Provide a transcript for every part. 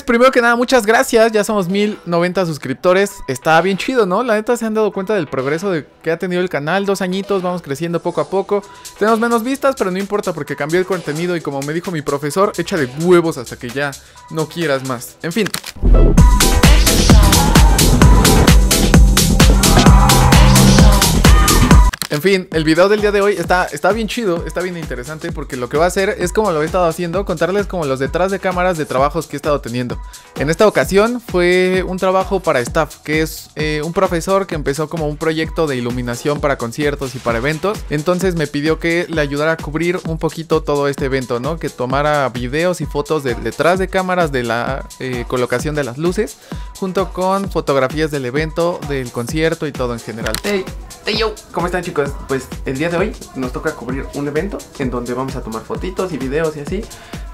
Pues primero que nada, muchas gracias. Ya somos 1090 suscriptores. Está bien chido, ¿no? La neta se han dado cuenta del progreso que ha tenido el canal. 2 añitos, vamos creciendo poco a poco. Tenemos menos vistas, pero no importa porque cambió el contenido. Y como me dijo mi profesor, échale huevos hasta que ya no quieras más. En fin. En fin, el video del día de hoy está bien chido, está bien interesante porque lo que va a hacer es, como lo he estado haciendo, contarles como los detrás de cámaras de trabajos que he estado teniendo. En esta ocasión fue un trabajo para staff, que es un profesor que empezó como un proyecto de iluminación para conciertos y para eventos. Entonces me pidió que le ayudara a cubrir un poquito todo este evento, ¿no? Que tomara videos y fotos de detrás de cámaras de la colocación de las luces, junto con fotografías del evento, del concierto y todo en general. Hey yo, ¿cómo están, chicos? Pues el día de hoy nos toca cubrir un evento en donde vamos a tomar fotitos y videos y así.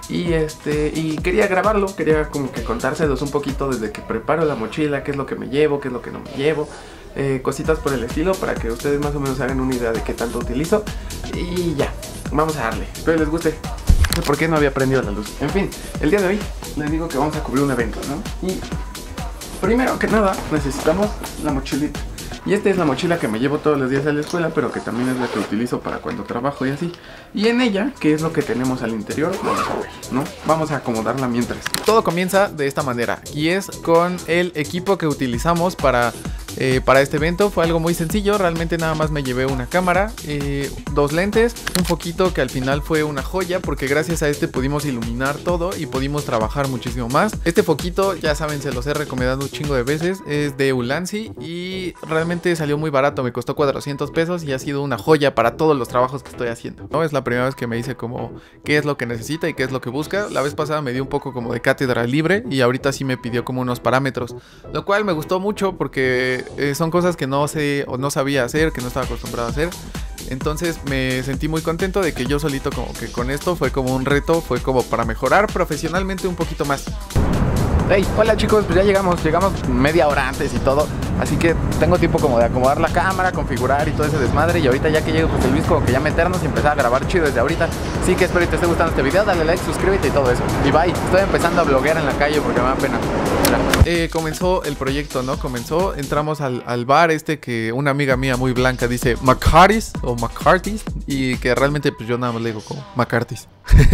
Y quería grabarlo, quería como que contárselos un poquito desde que preparo la mochila, qué es lo que me llevo, qué es lo que no me llevo, cositas por el estilo para que ustedes más o menos hagan una idea de qué tanto utilizo. Y ya, vamos a darle, espero les guste. No sé por qué no había prendido la luz. En fin, el día de hoy les digo que vamos a cubrir un evento, ¿no? Y primero que nada necesitamos la mochilita. Y esta es la mochila que me llevo todos los días a la escuela, pero que también es la que utilizo para cuando trabajo y así. Y en ella, ¿qué es lo que tenemos al interior? Vamos a ver, ¿no? Vamos a acomodarla mientras. Todo comienza de esta manera, y es con el equipo que utilizamos para este evento. Fue algo muy sencillo, realmente nada más me llevé una cámara, 2 lentes, un foquito que al final fue una joya, porque gracias a este pudimos iluminar todo y pudimos trabajar muchísimo más. Este foquito, ya saben, se los he recomendado un chingo de veces, es de Ulanzi y realmente salió muy barato, me costó 400 pesos y ha sido una joya para todos los trabajos que estoy haciendo, ¿no? Es la primera vez que me dice como qué es lo que necesita y qué es lo que busca. La vez pasada me dio un poco como de cátedra libre y ahorita sí me pidió como unos parámetros, lo cual me gustó mucho porque son cosas que no sé o no sabía hacer, que no estaba acostumbrado a hacer. Entonces me sentí muy contento de que yo solito como que con esto fue como un reto, fue como para mejorar profesionalmente un poquito más. Hey, hola chicos, pues ya llegamos media hora antes y todo, así que tengo tiempo como de acomodar la cámara, configurar y todo ese desmadre. Y ahorita ya que llegue José Luis, como que ya meternos y empezar a grabar chido desde ahorita. Así que espero que te esté gustando este video, dale like, suscríbete y todo eso. Y bye, estoy empezando a bloguear en la calle porque me da pena. Comenzó el proyecto, ¿no? Entramos al bar que una amiga mía muy blanca dice McCarthy's o McCarthy's, y que realmente pues yo nada más le digo como McCarthy's.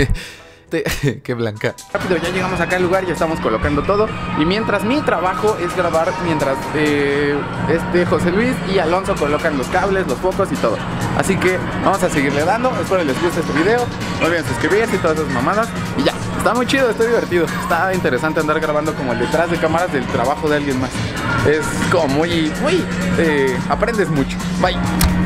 Qué blanca. Rápido, ya llegamos acá al lugar, ya estamos colocando todo. Y mientras mi trabajo es grabar mientras José Luis y Alonso colocan los cables, los focos y todo. Así que vamos a seguirle dando. Espero les guste este video. No olviden suscribirse y todas esas mamadas. Y ya, está muy chido, está divertido. Está interesante andar grabando como el detrás de cámaras del trabajo de alguien más. Es como muy aprendes mucho. Bye.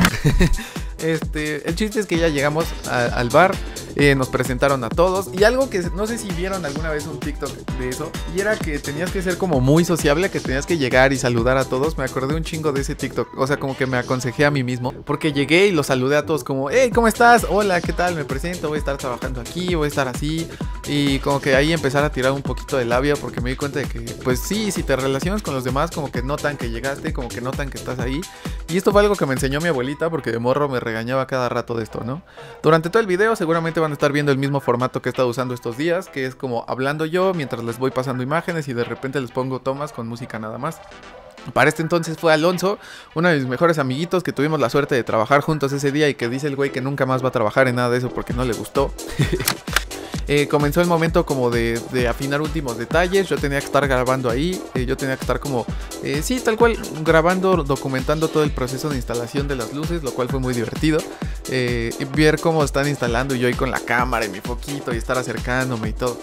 El chiste es que ya llegamos al bar. Nos presentaron a todos. Y algo que no sé si vieron alguna vez un TikTok de eso, y era que tenías que ser como muy sociable, que tenías que llegar y saludar a todos. Me acordé un chingo de ese TikTok. O sea, como que me aconsejé a mí mismo, porque llegué y los saludé a todos como hey, ¿cómo estás? Hola, ¿qué tal? Me presento, voy a estar trabajando aquí, voy a estar así. Y como que ahí empezar a tirar un poquito de labia, porque me di cuenta de que pues sí, si te relacionas con los demás, como que notan que llegaste, como que notan que estás ahí. Y esto fue algo que me enseñó mi abuelita, porque de morro me regañaba cada rato de esto, ¿no? Durante todo el video seguramente van a estar viendo el mismo formato que he estado usando estos días, que es como hablando yo mientras les voy pasando imágenes y de repente les pongo tomas con música nada más. Para este entonces fue Alonso, uno de mis mejores amiguitos que tuvimos la suerte de trabajar juntos ese día, y que dice el güey que nunca más va a trabajar en nada de eso porque no le gustó. Comenzó el momento como de afinar últimos detalles. Yo tenía que estar grabando ahí, yo tenía que estar como, sí, tal cual, grabando, documentando todo el proceso de instalación de las luces, lo cual fue muy divertido. Ver cómo están instalando y yo ahí con la cámara y mi foquito y estar acercándome y todo.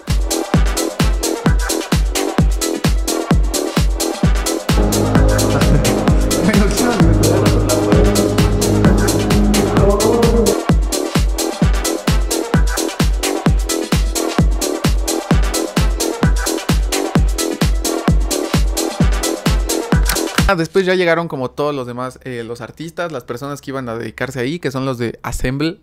Después ya llegaron como todos los demás, los artistas, las personas que iban a dedicarse ahí, que son los de Assemble,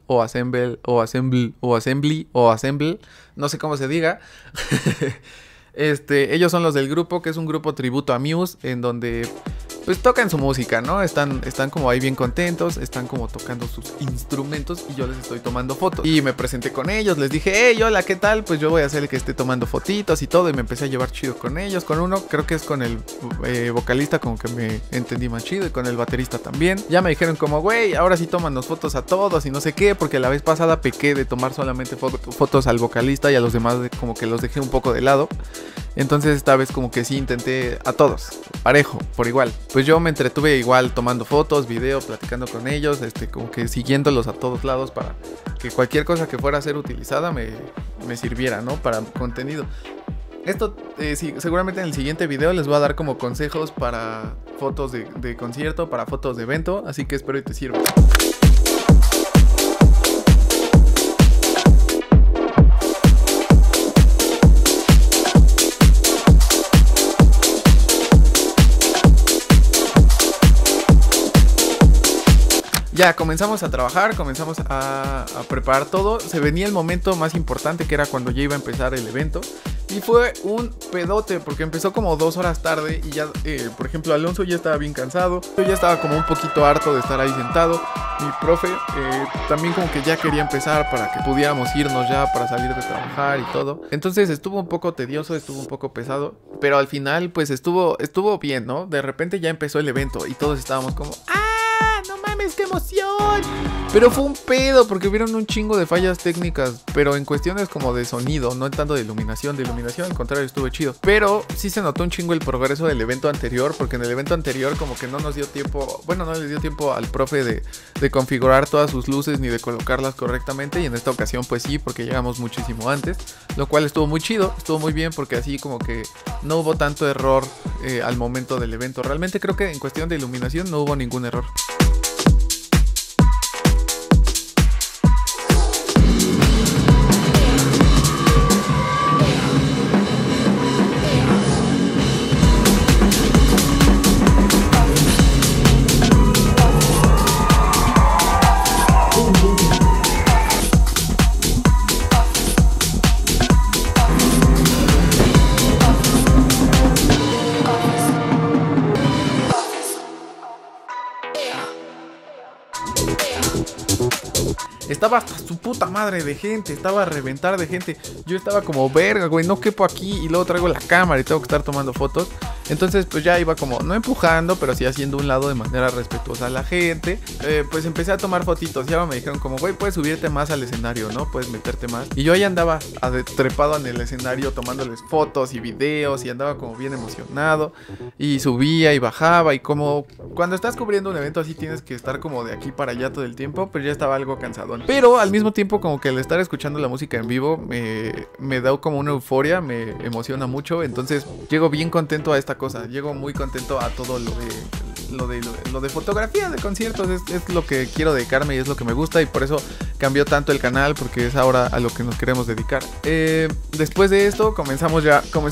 no sé cómo se diga. Ellos son los del grupo, que es un grupo tributo a Muse, en donde pues tocan su música, ¿no? Están como ahí bien contentos, están como tocando sus instrumentos y yo les estoy tomando fotos. Y me presenté con ellos, les dije, hey, hola, ¿qué tal? Pues yo voy a ser el que esté tomando fotitos y todo. Y me empecé a llevar chido con ellos. Con uno, creo que es con el vocalista, como que me entendí más chido. Y con el baterista también. Ya me dijeron como, güey, ahora sí tómanos fotos a todos y no sé qué. Porque la vez pasada pequé de tomar solamente fotos al vocalista y a los demás como que los dejé un poco de lado. Entonces esta vez como que sí intenté a todos, parejo, por igual. Pues yo me entretuve igual tomando fotos, video, platicando con ellos, como que siguiéndolos a todos lados para que cualquier cosa que fuera a ser utilizada me sirviera, ¿no? Para contenido. Esto sí, seguramente en el siguiente video les voy a dar como consejos para fotos de concierto, para fotos de evento, así que espero y te sirva. Ya comenzamos a trabajar, comenzamos a preparar todo. Se venía el momento más importante, que era cuando ya iba a empezar el evento. Y fue un pedote porque empezó como 2 horas tarde. Y ya, por ejemplo, Alonso ya estaba bien cansado. Yo ya estaba como un poquito harto de estar ahí sentado. Mi profe también como que ya quería empezar para que pudiéramos irnos ya para salir de trabajar y todo. Entonces estuvo un poco tedioso, estuvo un poco pesado. Pero al final pues estuvo bien, ¿no? De repente ya empezó el evento y todos estábamos como ¡no mames, qué emoción! Pero fue un pedo porque hubieron un chingo de fallas técnicas, pero en cuestiones como de sonido, no tanto de iluminación. De iluminación, al contrario, estuvo chido. Pero sí se notó un chingo el progreso del evento anterior, porque en el evento anterior como que no nos dio tiempo, bueno, no le dio tiempo al profe de configurar todas sus luces ni de colocarlas correctamente. Y en esta ocasión pues sí, porque llegamos muchísimo antes, lo cual estuvo muy chido, estuvo muy bien porque así como que no hubo tanto error al momento del evento. Realmente creo que en cuestión de iluminación no hubo ningún error. Estaba hasta su puta madre de gente, estaba a reventar de gente. Yo estaba como, verga, güey, no quepo aquí. Y luego traigo la cámara y tengo que estar tomando fotos. Entonces pues ya iba como, no empujando, pero sí haciendo un lado de manera respetuosa a la gente. Pues empecé a tomar fotitos. Ya me dijeron como, güey, puedes subirte más al escenario, ¿no? Puedes meterte más. Y yo ahí andaba trepado en el escenario tomándoles fotos y videos. Y andaba como bien emocionado. Y subía y bajaba. Y como cuando estás cubriendo un evento así tienes que estar como de aquí para allá todo el tiempo. Pero ya estaba algo cansado. Pero al mismo tiempo como que el estar escuchando la música en vivo me da como una euforia, me emociona mucho. Entonces llego bien contento a esta cosa, llego muy contento a todo lo de fotografía de conciertos. Es lo que quiero dedicarme y es lo que me gusta. Y por eso cambió tanto el canal, porque es ahora a lo que nos queremos dedicar. Después de esto comenzamos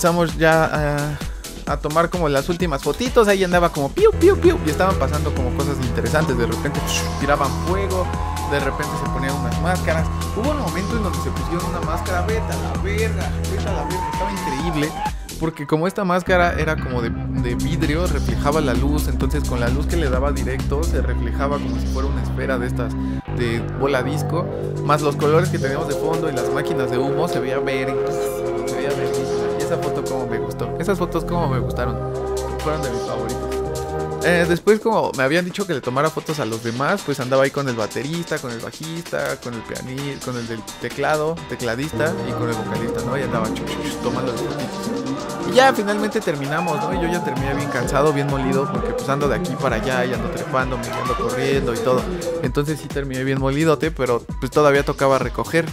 ya a tomar como las últimas fotitos. Ahí andaba como piu piu piu y estaban pasando como cosas interesantes. De repente tiraban fuego, de repente se ponían unas máscaras. Hubo un momento en donde se pusieron una máscara, vete a la verga, estaba increíble. Porque como esta máscara era como de vidrio, reflejaba la luz. Entonces con la luz que le daba directo se reflejaba como si fuera una esfera de estas de bola disco. Más los colores que teníamos de fondo y las máquinas de humo, se veía verguísima. Y esa foto como me gustó. Esas fotos como me gustaron. Fueron de mis favoritos. Después, como me habían dicho que le tomara fotos a los demás, pues andaba ahí con el baterista, con el bajista, con el pianista, con el del tecladista y con el vocalista, ¿no? Y andaba tomando las fotitos. Y ya finalmente terminamos, ¿no? Y yo ya terminé bien cansado, bien molido, porque pues ando de aquí para allá y ando trepando, me ando corriendo y todo. Entonces sí terminé bien molidote, pero pues todavía tocaba recoger.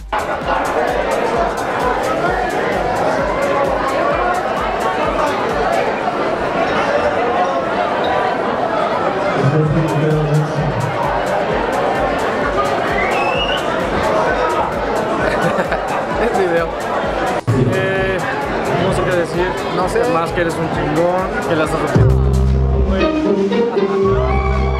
Este video. No sé qué decir. No sé. Más que eres un chingón, que las has roto.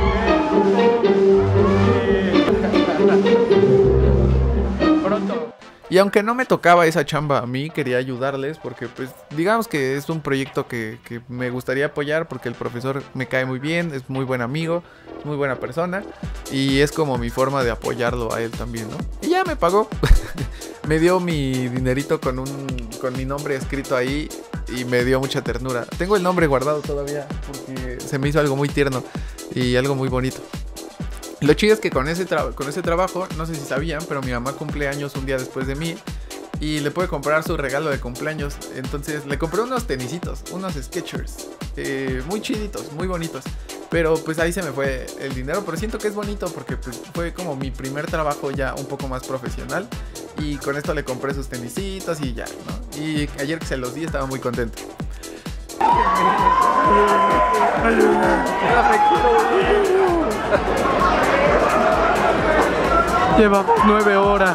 Pronto. Y aunque no me tocaba esa chamba a mí, quería ayudarles porque pues digamos que es un proyecto que me gustaría apoyar porque el profesor me cae muy bien, es muy buen amigo, es muy buena persona y es como mi forma de apoyarlo a él también, ¿no? Y ya me pagó, me dio mi dinerito con mi nombre escrito ahí y me dio mucha ternura. Tengo el nombre guardado todavía porque se me hizo algo muy tierno y algo muy bonito. Lo chido es que con ese trabajo, no sé si sabían, pero mi mamá cumple años un día después de mí y le pude comprar su regalo de cumpleaños. Entonces le compré unos tenisitos, unos Skechers, muy chiditos, muy bonitos. Pero pues ahí se me fue el dinero, pero siento que es bonito porque pues, fue como mi primer trabajo ya un poco más profesional. Y con esto le compré sus tenisitos y ya, ¿no? Y ayer que se los di estaba muy contento. Lleva 9 horas.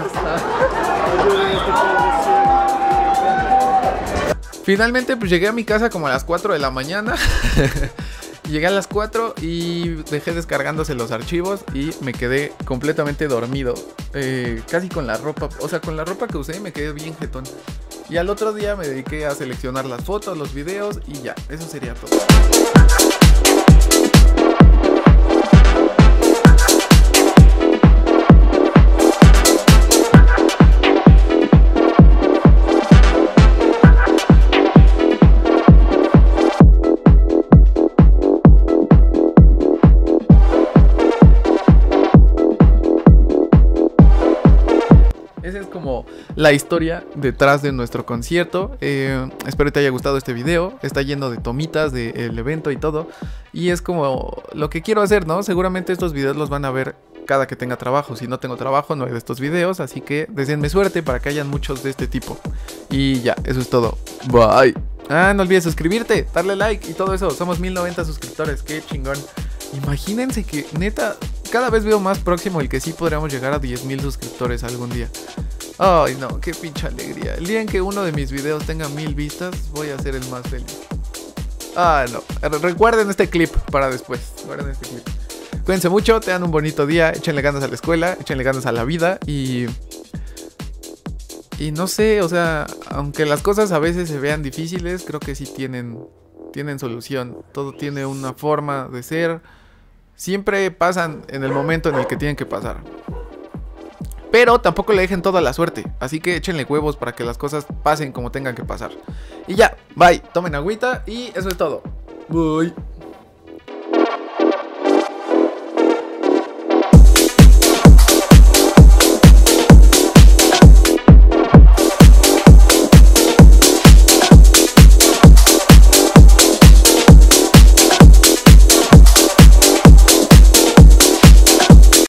Finalmente pues llegué a mi casa como a las 4 de la mañana. Llegué a las 4 y dejé descargándose los archivos y me quedé completamente dormido. Casi con la ropa, o sea, con la ropa que usé me quedé bien jetón. Y al otro día me dediqué a seleccionar las fotos, los videos y ya, eso sería todo. Esa es como la historia detrás de nuestro concierto. Espero que te haya gustado este video. Está lleno de tomitas del evento y todo. Y es como lo que quiero hacer, ¿no? Seguramente estos videos los van a ver cada que tenga trabajo. Si no tengo trabajo, no hay de estos videos. Así que deseenme suerte para que hayan muchos de este tipo. Y ya, eso es todo. Bye. No olvides suscribirte, darle like y todo eso. Somos 1090 suscriptores. Qué chingón. Imagínense que, neta, cada vez veo más próximo el que sí podríamos llegar a 10,000 suscriptores algún día. Ay, no, qué pinche alegría. El día en que uno de mis videos tenga 1000 vistas, voy a ser el más feliz. No. Recuerden este clip para después. Guarden este clip. Cuídense mucho, tengan un bonito día. Échenle ganas a la escuela, échenle ganas a la vida. Y no sé, o sea, aunque las cosas a veces se vean difíciles, creo que sí tienen solución. Todo tiene una forma de ser. Siempre pasan en el momento en el que tienen que pasar. Pero tampoco le dejen toda la suerte. Así que échenle huevos para que las cosas pasen como tengan que pasar. Y ya, bye. Tomen agüita y eso es todo. Bye.